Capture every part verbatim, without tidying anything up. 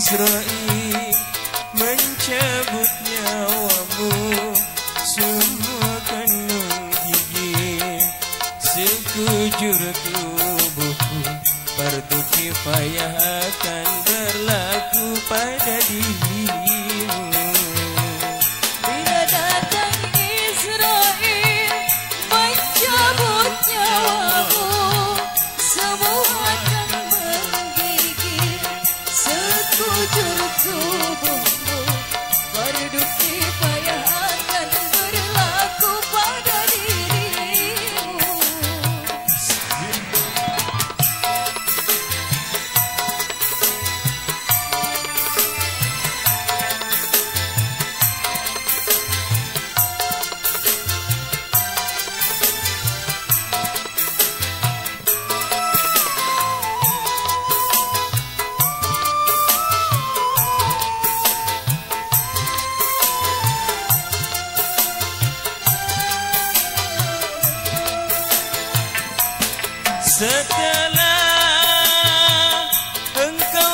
Israel mencabut nyawamu, semua kan menggigit sekujur tubuhku. Fardu kifayah akan berlaku pada dirimu. Bila datang Israel mencabut nyawamu, semua akan menggigit sekujur tubuhmu. Fardu kifayah akan berlaku pada dirimu. Setelah engkau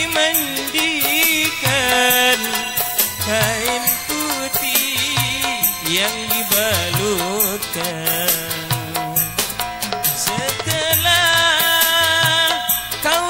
dimandikan kain putih yang dibalutkan, setelah kau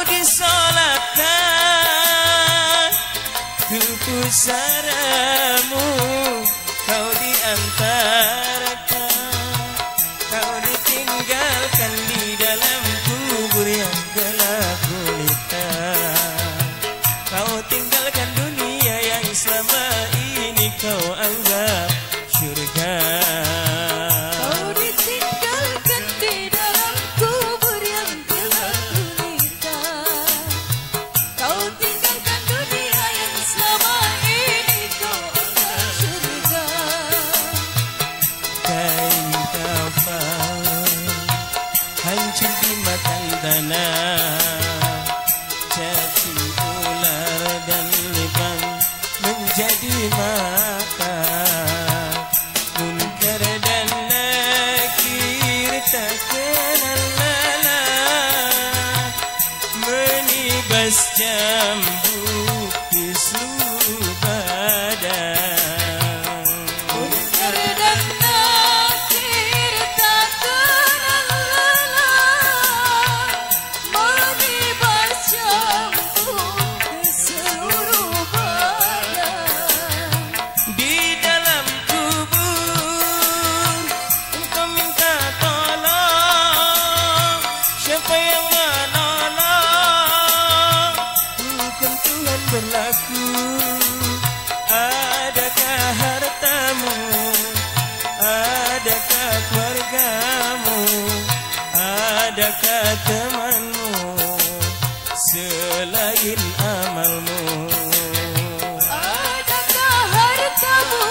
disolatkan ke pusaramu, kau diantarkan, kau ditinggalkan di dalam kubur yang gelap gulita. Kau tinggalkan dunia yang selama ini kau anggap syurga. Kau ditinggalkan di dalam kubur yang gelap gulita. Kau tinggalkan dunia yang selama ini kau anggap syurga. Kain kafan hancur di makan tanah, cacing ular dan lebam menjadi makan. Munkar dan nakir tak kenal lelah, menibas cambuk di seluruh badan. Munkar dan nakir tak kenal lelah, menibas cambuk di seluruh badan. Di dalam kubur engkau minta tolong, siapa yang menolong? Hukum Tuhan berlaku. Adakah hartamu? Adakah keluargamu? Adakah temanmu selain amalmu? Adakah hartamu?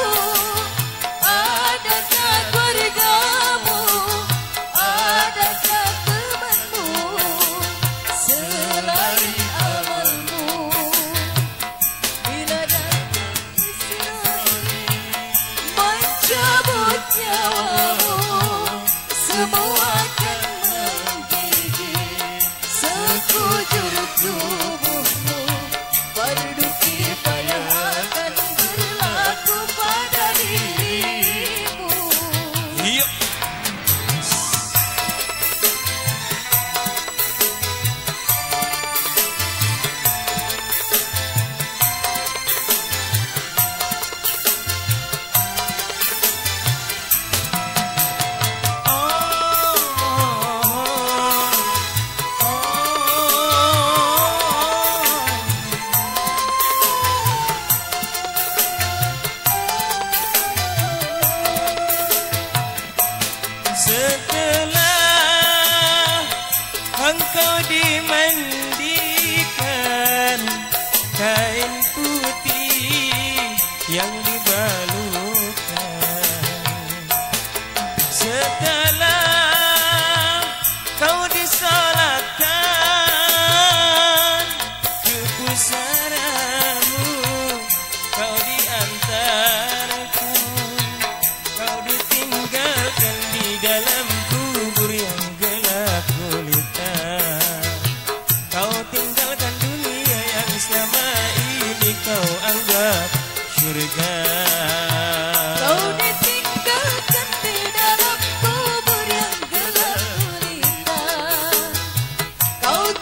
Adakah keluargamu? Adakah temanmu selain amalmu? Bila datang Israel mencabut nyawamu, semua akan menggigit sekujur tubuhmu.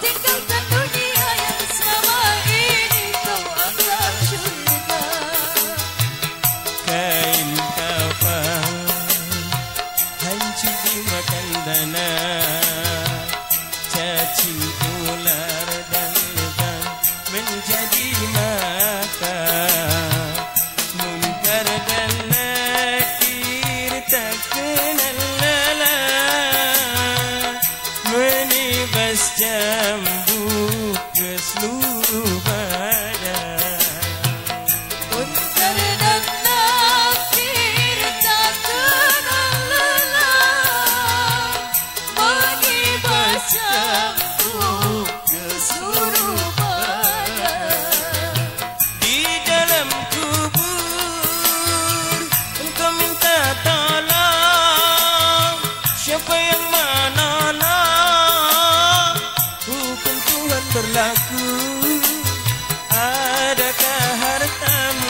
tinggalkan dunia yang selama ini kau anggap syurga. Kain kafan hancur dimakan dana, cacing ular dan lebah menjadi makan. Munkar dan nakir tak kenal lelah, menibas cambuk ke seluruh badan. Munkar dan nakir tak kenal lelah, menibas cambuk ke seluruh badan. Di dalam kubur engkau minta tolong, siapa yang menolong? Hukum Tuhan berlaku. Adakah hartamu